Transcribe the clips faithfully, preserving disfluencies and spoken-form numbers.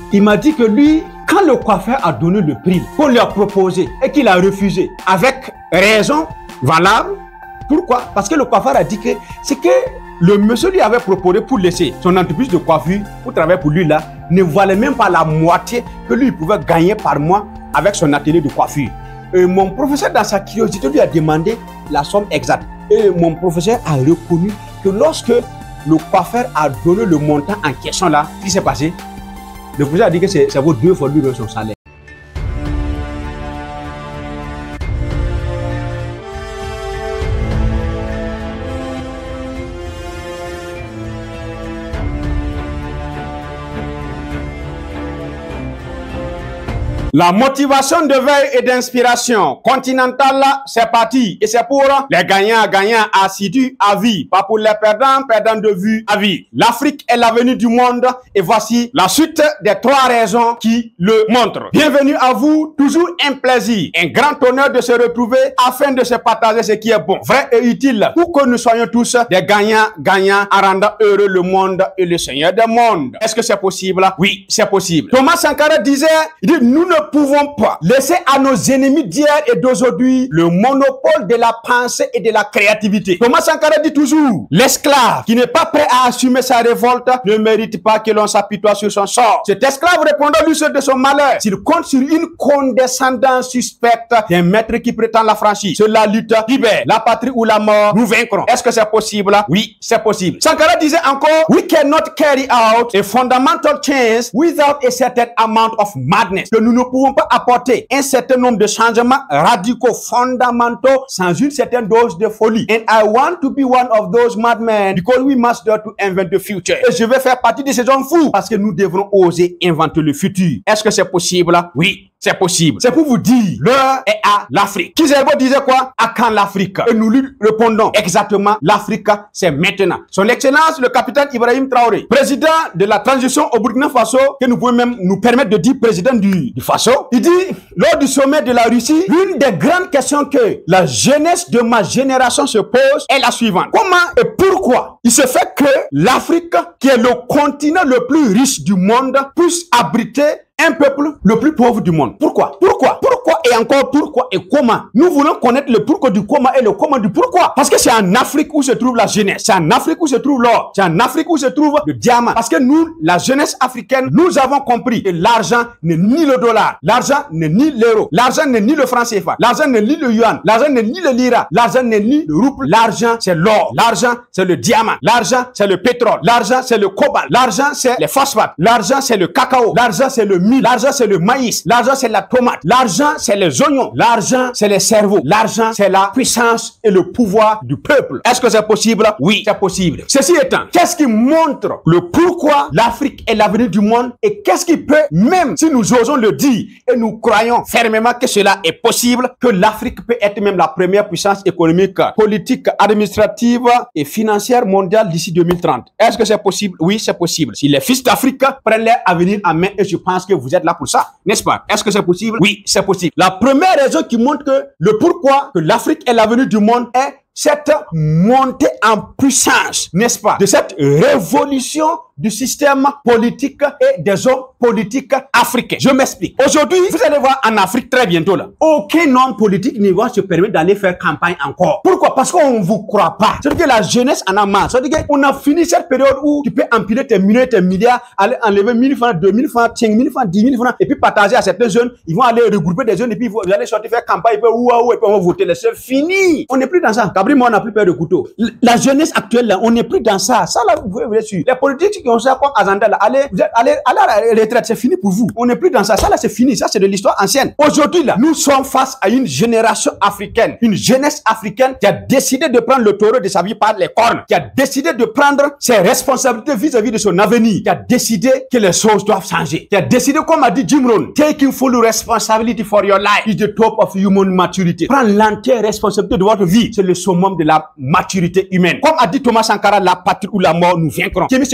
Il m'a dit que lui, quand le coiffeur a donné le prix qu'on lui a proposé et qu'il a refusé, avec raison valable, pourquoi? Parce que le coiffeur a dit que c'est que le monsieur lui avait proposé pour laisser son entreprise de coiffure, pour travailler pour lui là, ne valait même pas la moitié que lui pouvait gagner par mois avec son atelier de coiffure. Et mon professeur, dans sa curiosité, lui a demandé la somme exacte. Et mon professeur a reconnu que lorsque le coiffeur a donné le montant en question là, ce qui s'est passé, le professeur a dit que ça vaut deux fois lui son salaire. La motivation de veille et d'inspiration continentale, c'est parti. Et c'est pour les gagnants, gagnants assidus à vie. Pas pour les perdants, perdants de vue à vie. L'Afrique est l'avenir du monde. Et voici la suite des trois raisons qui le montrent. Bienvenue à vous. Toujours un plaisir, un grand honneur de se retrouver afin de se partager ce qui est bon, vrai et utile pour que nous soyons tous des gagnants, gagnants à rendre heureux le monde et le Seigneur des mondes. Est-ce que c'est possible? Oui, c'est possible. Thomas Sankara disait, il dit, nous ne pouvons pas laisser à nos ennemis d'hier et d'aujourd'hui le monopole de la pensée et de la créativité. Thomas Sankara dit toujours, l'esclave qui n'est pas prêt à assumer sa révolte ne mérite pas que l'on s'apitoie sur son sort. Cet esclave répondant lui seul de son malheur, s'il compte sur une condescendance suspecte d'un maître qui prétend la franchise, sur la lutte, libère, la patrie ou la mort, nous vaincrons. Est-ce que c'est possible? Oui, c'est possible. Sankara disait encore, we cannot carry out a fundamental change without a certain amount of madness. Que nous ne pouvons pas apporter un certain nombre de changements radicaux fondamentaux sans une certaine dose de folie. And I want to be one of those madmen because we must dare to invent the future. Et je vais faire partie de ces hommes fous parce que nous devrons oser inventer le futur. Est-ce que c'est possible? Oui. C'est possible. C'est pour vous dire, l'heure est à l'Afrique. Kizerbo disait quoi? À quand l'Afrique? Et nous lui répondons exactement, l'Afrique, c'est maintenant. Son Excellence, le capitaine Ibrahim Traoré, président de la transition au Burkina Faso, que nous pouvons même nous permettre de dire président du, du Faso, il dit, lors du sommet de la Russie, l'une des grandes questions que la jeunesse de ma génération se pose est la suivante. Comment et pourquoi il se fait que l'Afrique, qui est le continent le plus riche du monde, puisse abriter un peuple le plus pauvre du monde? Pourquoi? Pourquoi? Pourquoi et encore pourquoi et comment? Nous voulons connaître le pourquoi du comment et le comment du pourquoi. Parce que c'est en Afrique où se trouve la jeunesse. C'est en Afrique où se trouve l'or. C'est en Afrique où se trouve le diamant. Parce que nous, la jeunesse africaine, nous avons compris que l'argent n'est ni le dollar. L'argent n'est ni l'euro. L'argent n'est ni le franc C F A. L'argent n'est ni le yuan. L'argent n'est ni le lira. L'argent n'est ni le rouble. L'argent, c'est l'or. L'argent, c'est le diamant. L'argent, c'est le pétrole. L'argent, c'est le cobalt. L'argent, c'est les phosphates. L'argent, c'est le cacao. L'argent, c'est le l'argent, c'est le maïs. L'argent, c'est la tomate. L'argent, c'est les oignons. L'argent, c'est les cerveaux. L'argent, c'est la puissance et le pouvoir du peuple. Est-ce que c'est possible? Oui, c'est possible. Ceci étant, qu'est-ce qui montre le pourquoi l'Afrique est l'avenir du monde et qu'est-ce qui peut, même si nous osons le dire et nous croyons fermement que cela est possible, que l'Afrique peut être même la première puissance économique, politique, administrative et financière mondiale d'ici deux mille trente. Est-ce que c'est possible? Oui, c'est possible. Si les fils d'Afrique prennent leur avenir en main, et je pense que vous êtes là pour ça, n'est-ce pas? Est-ce que c'est possible? Oui, c'est possible. La première raison qui montre que le pourquoi que l'Afrique est l'avenir du monde est cette montée en puissance, n'est-ce pas, de cette révolution du système politique et des hommes politiques africains. Je m'explique. Aujourd'hui, vous allez voir en Afrique très bientôt là, aucun homme politique ne va se permettre d'aller faire campagne encore. Pourquoi? Parce qu'on ne vous croit pas. C'est-à-dire que la jeunesse en a marre. C'est-à-dire qu'on a fini cette période où tu peux empiler tes millions et tes milliards, aller enlever mille francs, deux mille francs, cinq mille francs, dix mille francs, et puis partager à certains jeunes. Ils vont aller regrouper des jeunes et puis vous allez sortir faire campagne, et puis ouah, et puis on va voter. C'est fini. On n'est plus dans ça. Cabri, moi, on n'a plus peur de couteau. La jeunesse actuelle là, on n'est plus dans ça. Ça là, vous pouvez vous être sûr. Les politiques qui ont ça comme agenda là, allez, allez, allez à la retraite, c'est fini pour vous. On n'est plus dans ça. Ça là, c'est fini. Ça, c'est de l'histoire ancienne. Aujourd'hui là, nous sommes face à une génération africaine, une jeunesse africaine qui a décidé de prendre le taureau de sa vie par les cornes, qui a décidé de prendre ses responsabilités vis-à-vis de son avenir, qui a décidé que les choses doivent changer, qui a décidé, comme a dit Jim Rohn, taking full responsibility for your life is the top of human maturity. Prendre l'entière responsabilité de votre vie, c'est le summum de la maturité humaine. Comme a dit Thomas Sankara, la patrie ou la mort, nous vaincrons. Kémy Séba a dit quoi?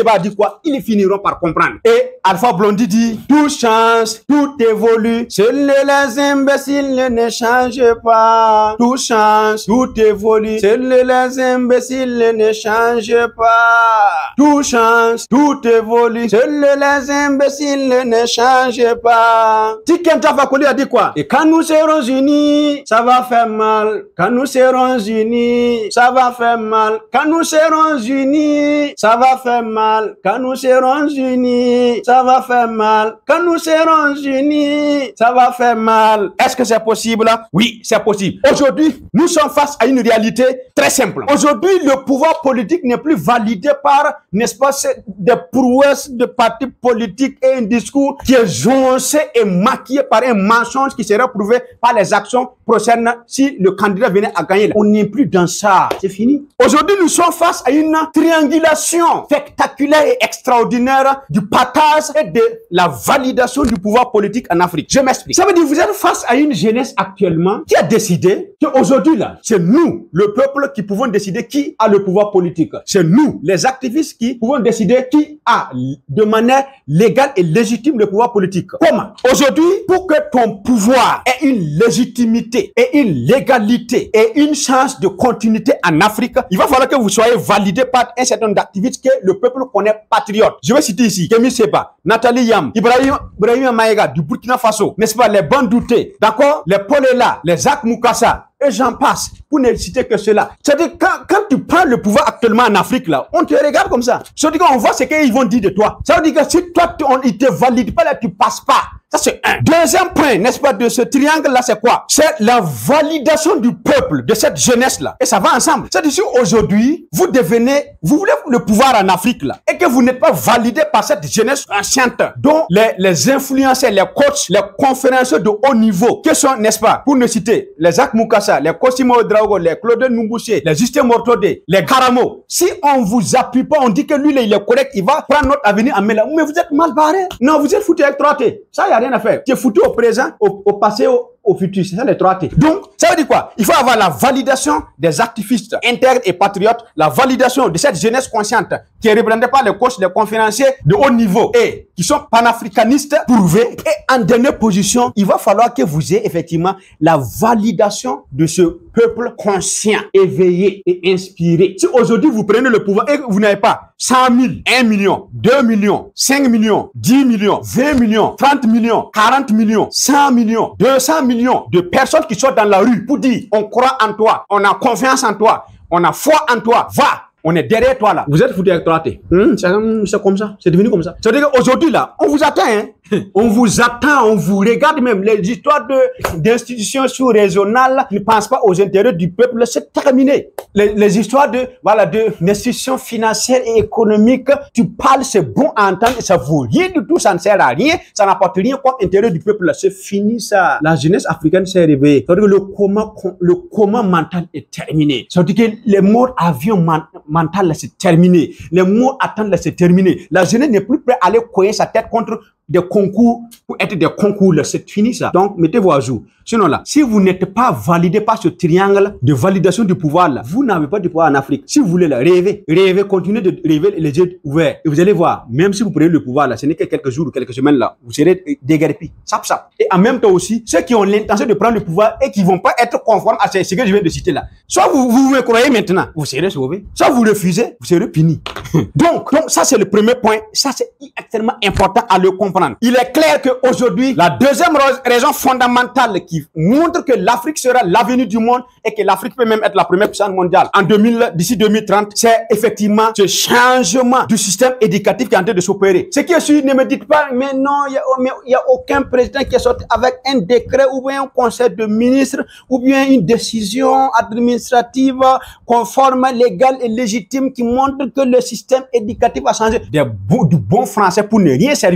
fois, ils finiront par comprendre. Et Alpha Blondy dit, tout change, tout évolue. Seuls les imbéciles ne changent pas. Tout change, tout évolue. Seuls les imbéciles ne changent pas. Tout change, tout évolue. Seuls les imbéciles ne changent pas. Tikenta Fakoly a dit quoi? Et quand nous serons unis, ça va faire mal. Quand nous serons unis, ça va faire mal. Quand nous serons unis, ça va faire mal. Quand nous serons unis, ça va faire mal. Quand nous serons unis, ça va faire mal. Est-ce que c'est possible? Oui, c'est possible. Aujourd'hui, nous sommes face à une réalité très simple. Aujourd'hui, le pouvoir politique n'est plus validé par, n'est-ce pas, des prouesses de partis politiques et un discours qui est joncé et maquillé par un mensonge qui serait prouvé par les actions prochaines si le candidat venait à gagner. On n'est plus dans ça. C'est fini. Aujourd'hui, nous sommes face à une triangulation spectaculaire et extraordinaire du partage et de la validation du pouvoir politique en Afrique. Je m'explique. Ça veut dire que vous êtes face à une jeunesse actuellement qui a décidé qu'aujourd'hui, là, c'est nous, le peuple, qui pouvons décider qui a le pouvoir politique. C'est nous, les activistes, qui pouvons décider qui a de manière légale et légitime le pouvoir politique. Comment? Aujourd'hui, pour que ton pouvoir ait une légitimité et une légalité et une chance de continuité en Afrique, il va falloir que vous soyez validé par un certain nombre d'activistes que le peuple connaît patriotes. Je vais citer ici Kémy Séba, Nathalie Yam, Ibrahim, Ibrahim Maïga du Burkina Faso, n'est-ce pas, les Bandouté, d'accord, les Polela, les Zak Moukassa, et j'en passe, pour ne citer que cela. C'est-à-dire, quand, quand tu prends le pouvoir actuellement en Afrique, là, on te regarde comme ça. C'est-à-dire qu'on voit ce qu'ils vont dire de toi. Ça veut dire que si toi, on, ils te valident pas, là, tu passes pas. Ça, c'est un. Deuxième point, n'est-ce pas, de ce triangle-là, c'est quoi? C'est la validation du peuple, de cette jeunesse-là. Et ça va ensemble. C'est-à-dire, si aujourd'hui, vous devenez, vous voulez le pouvoir en Afrique, là, et que vous n'êtes pas validé par cette jeunesse anciente, dont les, les influenceurs, les coachs, les conférenciers de haut niveau, que sont, n'est-ce pas, pour ne citer, les Zak Moukassa, les Cosimo Drago, les Claude Numbouché, les Justin Mortodé, les Karamo. Si on vous appuie pas, on dit que lui, il est correct, il va prendre notre avenir en main. Mais vous êtes mal barré. Non, vous êtes foutu avec trois T. Ça, il n'y a rien à faire. Tu es foutu au présent, au, au passé, au, au futur. C'est ça les trois T. Donc, ça veut dire quoi? Il faut avoir la validation des activistes intègres et patriotes, la validation de cette jeunesse consciente qui est représentée par les coachs, les conférenciers de haut niveau et qui sont panafricanistes prouvés. Et en dernière position, il va falloir que vous ayez effectivement la validation de ce peuple conscient, éveillé et inspiré. Si aujourd'hui vous prenez le pouvoir et que vous n'avez pas cent mille, un million, deux millions, cinq millions, dix millions, vingt millions, trente millions, quarante millions, cent millions, deux cents millions de personnes qui sont dans la rue pour dire on croit en toi, on a confiance en toi, on a foi en toi, va! On est derrière toi là. Vous êtes foutu avec trois T. Hum, c'est comme ça. C'est devenu comme ça. C'est-à-dire qu'aujourd'hui là, on vous attend. Hein? On vous attend, on vous regarde même. Les histoires d'institutions sous-régionales ne pensent pas aux intérêts du peuple. C'est terminé. Les, les histoires de voilà de d'institutions financières et économiques, tu parles, c'est bon à entendre et ça vaut rien du tout. Ça ne sert à rien. Ça n'apporte rien comme intérêt du peuple. C'est fini ça. La jeunesse africaine s'est réveillée. C'est-à-dire que le coma, le coma mental est terminé. C'est-à-dire que les morts avions mental là c'est terminé. Les mots attendent là c'est terminé. La jeunesse n'est plus prête à aller coller sa tête contre des concours pour être des concours là. C'est fini ça. Donc mettez-vous à jour. Sinon là, si vous n'êtes pas validé par ce triangle de validation du pouvoir là, vous n'avez pas de pouvoir en Afrique. Si vous voulez là, rêver, rêver, continuez de rêver les yeux ouverts. Et vous allez voir, même si vous prenez le pouvoir là, ce n'est que quelques jours ou quelques semaines là, vous serez déguerpis. Sap sap. Et en même temps aussi, ceux qui ont l'intention de prendre le pouvoir et qui vont pas être conformes à ce que je viens de citer là, soit vous vous, vous me croyez maintenant, vous serez sauvés. Soit vous refusez, vous serez puni. donc, donc ça c'est le premier point. Ça c'est extrêmement important à le comprendre. Il est clair qu'aujourd'hui, la deuxième raison fondamentale qui montre que l'Afrique sera l'avenir du monde et que l'Afrique peut même être la première puissance mondiale en deux mille, d'ici deux mille trente, c'est effectivement ce changement du système éducatif qui est en train de s'opérer. Ce qui est sûr, ne me dites pas, mais non, il n'y a, a aucun président qui est sorti avec un décret ou bien un conseil de ministres ou bien une décision administrative conforme, légale et légitime qui montre que le système éducatif a changé. Des, du bon français pour ne rien servir. Le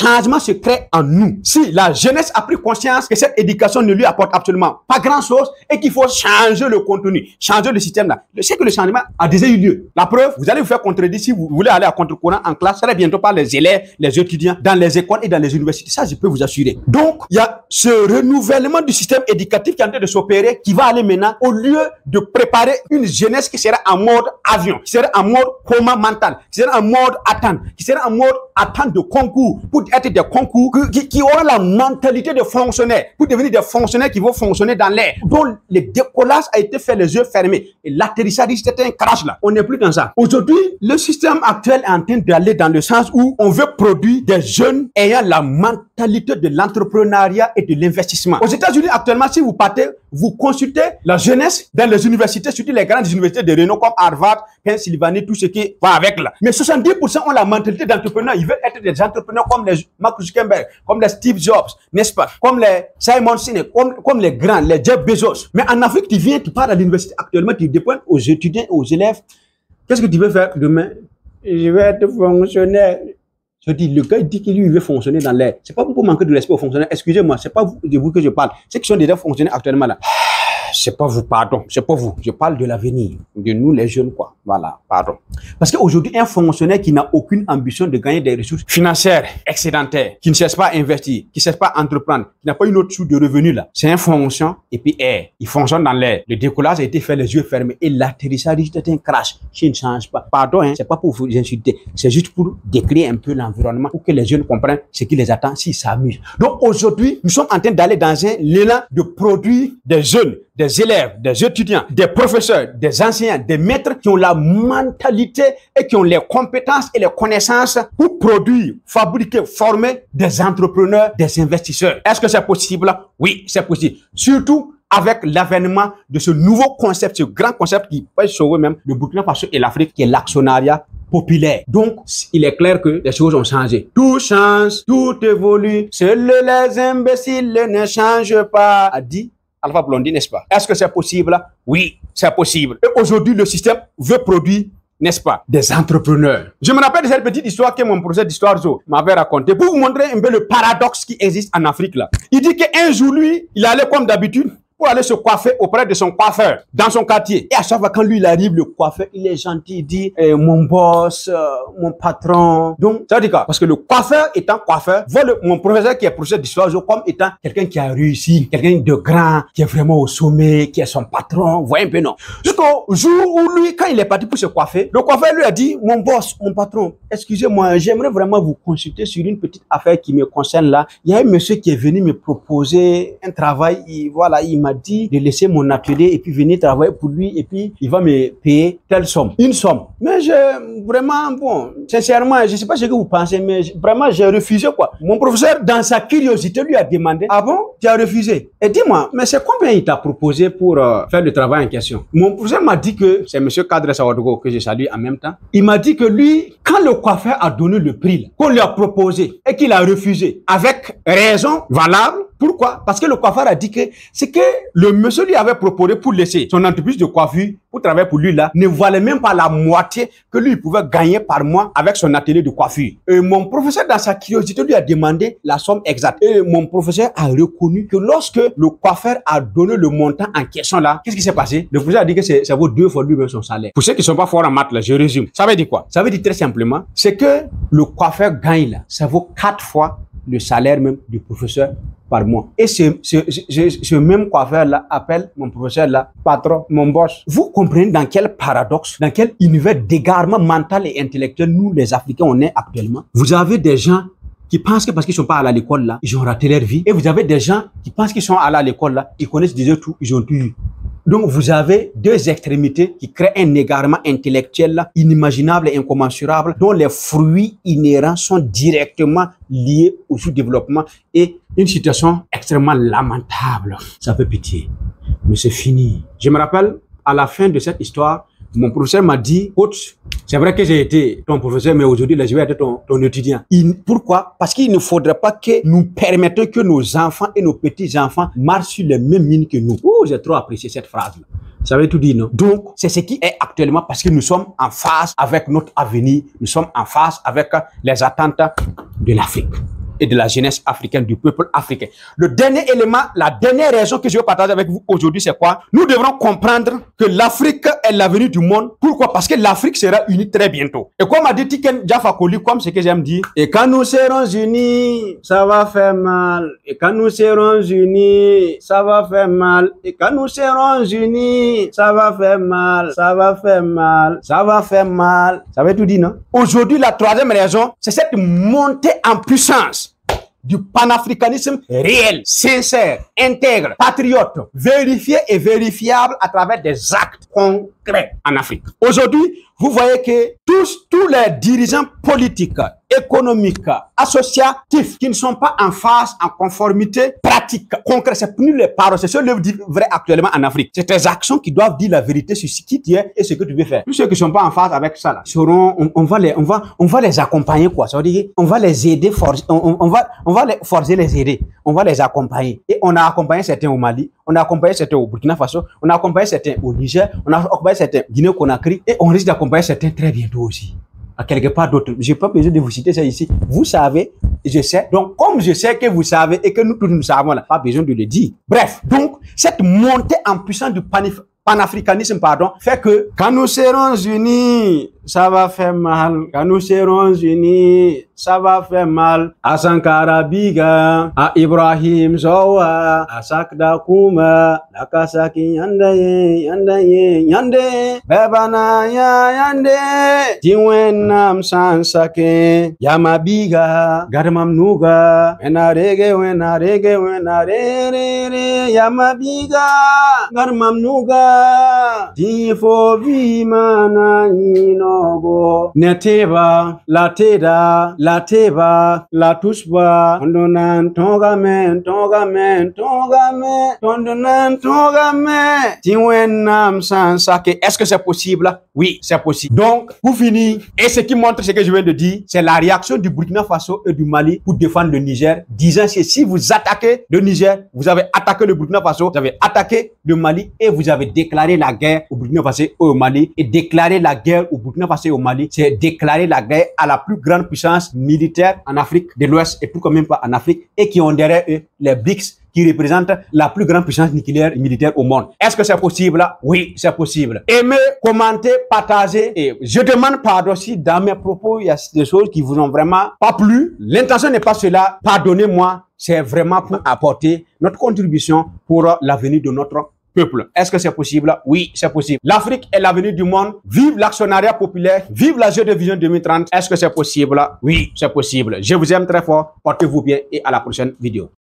changement se crée en nous. Si la jeunesse a pris conscience que cette éducation ne lui apporte absolument pas grand-chose et qu'il faut changer le contenu, changer le système là, je sais que le changement a déjà eu lieu. La preuve, vous allez vous faire contredire si vous voulez aller à contre-courant en classe, ça va bientôt par les élèves, les étudiants, dans les écoles et dans les universités. Ça, je peux vous assurer. Donc, il y a ce renouvellement du système éducatif qui est en train de s'opérer, qui va aller maintenant, au lieu de préparer une jeunesse qui sera en mode avion, qui sera en mode coma mental, qui sera en mode attente, qui sera en mode attente de concours, pour être des concours qui, qui auront la mentalité de fonctionnaires, pour devenir des fonctionnaires qui vont fonctionner dans l'air, dont le décollage a été fait les yeux fermés. Et l'atterrissage, c'était un crash là. On n'est plus dans ça. Aujourd'hui, le système actuel est en train d'aller dans le sens où on veut produire des jeunes ayant la mentalité de l'entrepreneuriat et de l'investissement. Aux États-Unis, actuellement, si vous partez, vous consultez la jeunesse dans les universités, surtout les grandes universités de renom comme Harvard, Pennsylvanie, tout ce qui va avec là. Mais soixante-dix pour cent ont la mentalité d'entrepreneur. Ils veulent être des entrepreneurs comme les Mark Zuckerberg, comme les Steve Jobs, n'est-ce pas? Comme les Simon Sinek, comme, comme les grands, les Jeff Bezos. Mais en Afrique, tu viens, tu pars à l'université actuellement, tu dépends aux étudiants, aux élèves. Qu'est-ce que tu veux faire demain? Je vais être fonctionnaire. Je dis, le gars il dit qu'il veut fonctionner dans l'air. C'est pas pour manquer de respect aux fonctionnaires. Excusez-moi, c'est pas vous, de vous que je parle. Ceux qui sont déjà fonctionnaires actuellement là. C'est pas vous, pardon. C'est pas vous. Je parle de l'avenir. De nous, les jeunes, quoi. Voilà, pardon. Parce qu'aujourd'hui, un fonctionnaire qui n'a aucune ambition de gagner des ressources financières excédentaires, qui ne cherche pas à investir, qui ne cherche pas à entreprendre, qui n'a pas une autre source de revenus là. C'est un fonction et puis air. Il fonctionne dans l'air. Le décollage a été fait les yeux fermés et l'atterrissage était un crash qui ne change pas. Pardon, hein, c'est pas pour vous insulter. C'est juste pour décrire un peu l'environnement pour que les jeunes comprennent ce qui les attend s'ils s'amusent. Donc aujourd'hui, nous sommes en train d'aller dans un élan de produire des jeunes, des élèves, des étudiants, des professeurs, des enseignants, des maîtres qui ont la mentalité et qui ont les compétences et les connaissances pour produire, fabriquer, former des entrepreneurs, des investisseurs. Est-ce que c'est possible? Oui, c'est possible. Surtout avec l'avènement de ce nouveau concept, ce grand concept qui peut sauver même le Burkina Faso et l'Afrique, qui est l'actionnariat populaire. Donc, il est clair que les choses ont changé. Tout change, tout évolue. Seuls les imbéciles ne changent pas, a dit Alpha Blondy, n'est-ce pas? Est-ce que c'est possible? Oui, c'est possible. Et aujourd'hui, le système veut produire, n'est-ce pas, des entrepreneurs. Je me rappelle de cette petite histoire que mon professeur d'histoire m'avait racontée pour vous montrer un peu le paradoxe qui existe en Afrique là. Il dit qu'un jour, lui, il allait comme d'habitude pour aller se coiffer auprès de son coiffeur dans son quartier. Et à chaque fois quand lui il arrive, le coiffeur, il est gentil, il dit eh, mon boss, euh, mon patron. Donc, ça veut dire quoi? Parce que le coiffeur étant coiffeur, voit le, mon professeur qui est professeur d'histoire comme étant quelqu'un qui a réussi, quelqu'un de grand, qui est vraiment au sommet, qui est son patron. Vous voyez un peu, non? Jusqu'au jour où lui, quand il est parti pour se coiffer, le coiffeur lui a dit, mon boss, mon patron, excusez-moi, j'aimerais vraiment vous consulter sur une petite affaire qui me concerne là. Il y a un monsieur qui est venu me proposer un travail, il, voilà, il m'a dit de laisser mon atelier et puis venir travailler pour lui et puis il va me payer telle somme, une somme. Mais je, vraiment, bon, sincèrement, je sais pas ce que vous pensez, mais vraiment, j'ai refusé quoi. Mon professeur, dans sa curiosité, lui a demandé, ah bon, tu as refusé? Et dis-moi, mais c'est combien il t'a proposé pour euh, faire le travail en question? Mon professeur m'a dit que, c'est monsieur Kadre Sawadogo que je salue en même temps, il m'a dit que lui, quand le coiffeur a donné le prix qu'on lui a proposé et qu'il a refusé, avec raison valable. Pourquoi? Parce que le coiffeur a dit que c'est que le monsieur lui avait proposé pour laisser son entreprise de coiffure pour travailler pour lui là, ne valait même pas la moitié que lui pouvait gagner par mois avec son atelier de coiffure. Et mon professeur, dans sa curiosité, lui a demandé la somme exacte. Et mon professeur a reconnu que lorsque le coiffeur a donné le montant en question là, qu'est-ce qui s'est passé? Le professeur a dit que ça vaut deux fois lui-même son salaire. Pour ceux qui ne sont pas forts en maths là, je résume. Ça veut dire quoi? Ça veut dire très simplement, c'est que le coiffeur gagne là, ça vaut quatre fois le salaire même du professeur par mois. Et ce, ce, ce, ce même coiffeur-là appelle mon professeur-là patron, mon boss. Vous comprenez dans quel paradoxe, dans quel univers d'égarement mental et intellectuel nous, les Africains, on est actuellement? Vous avez des gens qui pensent que parce qu'ils sont pas allés à l'école là, ils ont raté leur vie. Et vous avez des gens qui pensent qu'ils sont allés à l'école là, ils connaissent déjà tout, ils ont tout eu. Donc, vous avez deux extrémités qui créent un égarement intellectuel là, inimaginable et incommensurable, dont les fruits inhérents sont directement liés au sous-développement et une situation extrêmement lamentable. Ça fait pitié. Mais c'est fini. Je me rappelle, à la fin de cette histoire, mon professeur m'a dit, coach, c'est vrai que j'ai été ton professeur, mais aujourd'hui, je vais être ton, ton étudiant. Il, pourquoi? Parce qu'il ne faudrait pas que nous permettions que nos enfants et nos petits-enfants marchent sur les mêmes mines que nous. Oh, j'ai trop apprécié cette phrase-là. Ça veut tout dire, non? Donc, c'est ce qui est actuellement parce que nous sommes en phase avec notre avenir. Nous sommes en phase avec les attentes de l'Afrique. et de la jeunesse africaine, du peuple africain. Le dernier élément, la dernière raison que je veux partager avec vous aujourd'hui, c'est quoi? Nous devrons comprendre que l'Afrique est l'avenir du monde. Pourquoi? Parce que l'Afrique sera unie très bientôt. Et comme a dit Tiken Jah Fakoly, comme ce que j'aime dire, et quand nous serons unis, ça va faire mal. Et quand nous serons unis, ça va faire mal. Et quand nous serons unis, ça va faire mal. Ça va faire mal. Ça va faire mal. Ça veut tout dire, non? Aujourd'hui, la troisième raison, c'est cette montée en puissance du panafricanisme réel, sincère, intègre, patriote, vérifié et vérifiable à travers des actes concrets en Afrique. Aujourd'hui, vous voyez que tous, tous les dirigeants politiques, économiques, associatifs qui ne sont pas en phase, en conformité pratique, concrète, c'est plus les paroles, c'est ce que dit vrai actuellement en Afrique. C'est tes actions qui doivent dire la vérité sur ce qui tu es et ce que tu veux faire. Tous ceux qui ne sont pas en phase avec ça, là, seront, on, on va les, on va, on va les accompagner, quoi. Ça veut dire, on va les aider, forcer, on, on va, on va les forcer, les aider. On va les accompagner. Et on a accompagné certains au Mali, on a accompagné certains au Burkina Faso, on a accompagné certains au Niger, on a accompagné certains au Guinée-Conakry et on risque d'accompagner certains très bientôt aussi. À quelque part d'autre. Je n'ai pas besoin de vous citer ça ici. Vous savez, je sais. Donc, comme je sais que vous savez et que nous tous nous savons, là, pas besoin de le dire. Bref, donc, cette montée en puissance du panif panafricanisme, pardon, fait que quand nous serons unis, ça va faire mal. Quand nous serons unis, ça va faire mal. À Sankara Biga, à Ibrahim Zowa, à Sakda Kuma, la Kasaki Yandaye, Yandaye, Yande, Bebana ya Yande, Tiwenam Sansake, Yamabiga, Garmam Nuga, Wenarege, Wenarege, Wenarere, Yamabiga, Garmam Nuga, Tifo Vimana Inogo, Neteba, Lateda, La teba, la toucheba, tondonan, tongamen, tongamen, tongamen, tondonan, tongamen, tiwenam sansake. Est-ce que c'est possible? Oui, c'est possible. Donc, pour finir, et ce qui montre ce que je viens de dire, c'est la réaction du Burkina Faso et du Mali pour défendre le Niger, disant que si vous attaquez le Niger, vous avez attaqué le Burkina Faso, vous avez attaqué le Mali et vous avez déclaré la guerre au Burkina Faso et au Mali. Et déclarer la guerre au Burkina Faso et au Mali, c'est déclarer la guerre à la plus grande puissance militaire en Afrique de l'Ouest et pourquoi même pas en Afrique et qui ont derrière eux les B R I C S qui représentent la plus grande puissance nucléaire et militaire au monde. Est-ce que c'est possible? Oui, c'est possible. Aimez, commentez, partagez et je demande pardon si dans mes propos il y a des choses qui vous ont vraiment pas plu. L'intention n'est pas cela. Pardonnez-moi. C'est vraiment pour apporter notre contribution pour l'avenir de notre peuple. Est-ce que c'est possible? Oui, c'est possible. L'Afrique est l'avenir du monde. Vive l'actionnariat populaire. Vive la G de Vision deux mille trente. Est-ce que c'est possible? Oui, c'est possible. Je vous aime très fort. Portez-vous bien et à la prochaine vidéo.